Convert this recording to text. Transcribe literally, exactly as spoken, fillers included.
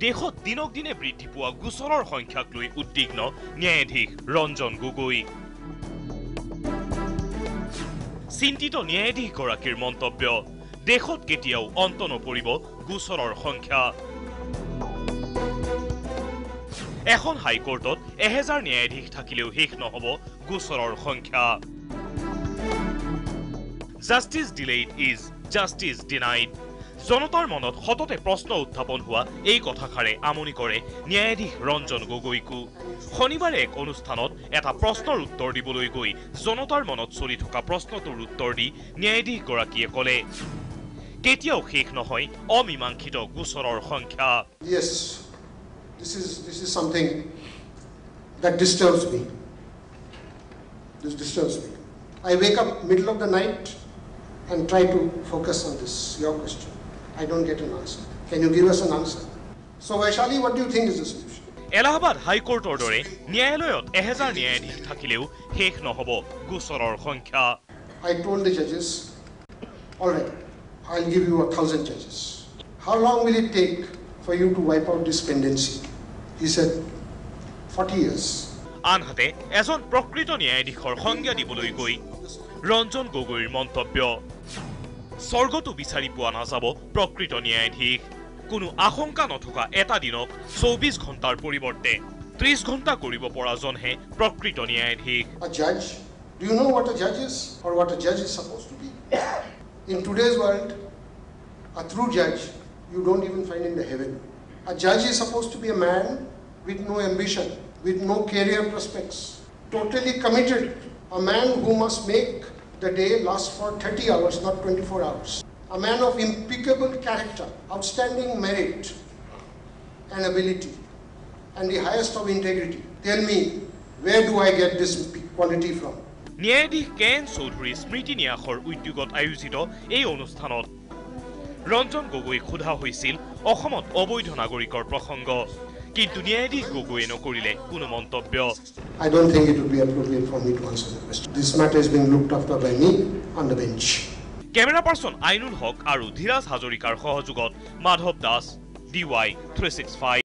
দেশত দিনক দিনে বৃদ্ধি পোৱা গোচৰৰ সংখ্যাক লৈ উদ্বিগ্ন ন্যায়াধীশ ৰঞ্জন গগৈ। চিন্তিত ন্যায়াধীশগৰাকীৰ মন্তব্য, দেশত কেতিয়াও অন্ত নপৰিব গোচৰৰ সংখ্যা। এখন হাইকোৰ্টত এহেজাৰ ন্যায়াধীশ থাকিলেও শেষ নহব গোচৰৰ সংখ্যা। Justice delayed is justice denied. জনতাৰ মনত সততে প্ৰশ্ন উত্থাপন হোৱা এই কথাষাৰে আমনি কৰে ন্যায়াধীশ ৰঞ্জন গগৈকো। শনিবাৰে এক অনুষ্ঠানত এটা প্ৰশ্নৰ উত্তৰ দিবলৈ গৈ জনতাৰ মনত চলি থকা প্ৰশ্নটোৰ উত্তৰ দি ন্যায়াধীশগৰাকীয়ে ক'লে, কেতিয়াও শেষ নহয় অমীমাংসিত গোচৰৰ সংখ্যা। Yes, this is this is something that disturbs me. This disturbs me. I wake up middle of the night and try to focus on this, your question. I don't get an answer. Can you give us an answer? So Vaishali, what do you think is the solution? Allahabad হাইকোৰ্টৰ দৰে ন্যায়ালয়ত এহেজাৰ ন্যায়াধীশ থাকিলেও শেষ নহব গোচৰৰ সংখ্যা। I told the judges, all right, I'll give you a thousand judges. How long will it take for you to wipe out this pendency? He said, forty years. আনহাতে এজন প্ৰকৃত ন্যায়াধীশৰ সংজ্ঞা দিবলৈ গৈ ৰঞ্জন গগৈৰ মন্তব্য, স্বৰ্গটো বিচাৰি পোৱা নাযাব প্ৰকৃত ন্যায়াধীশ। কোনো আশংকা নথকা এটা দিনক চৌবিশ ঘণ্টাৰ পৰিৱৰ্তে ত্ৰিশ ঘণ্টা কৰিব পৰাজনহে প্ৰকৃত ন্যায়াধীশ। A judge, do you know what a judge is or what a judge is supposed to be? In today's world, a true judge you don't even find in the heaven. A judge is supposed to be a man with no ambition, with no career prospects, totally committed, a man who must make the day last for thirty hours, not twenty-four hours. A man of impeccable character, outstanding merit and ability, and the highest of integrity. Tell me, where do I get this quality from? ন্যায়াধীশ K N Choudhury স্মৃতি ন্যাসৰ উদ্যোগত আয়োজিত এই অনুষ্ঠানত ৰঞ্জন গগৈক সোধা হৈছিল অসমত অবৈধ নাগৰিকৰ প্ৰসংগ, কিন্তু ন্যায়াধীশ গগৈয়ে নকৰিলে কোনো মন্তব্য। I don't think it would be appropriate for me to answer the question. This matter is being looked after by me on the bench. Camera person Ainul Haque আৰু ধীৰাজ হাজৰিকাৰ সহযোগত Madhab Das, D Y three six five.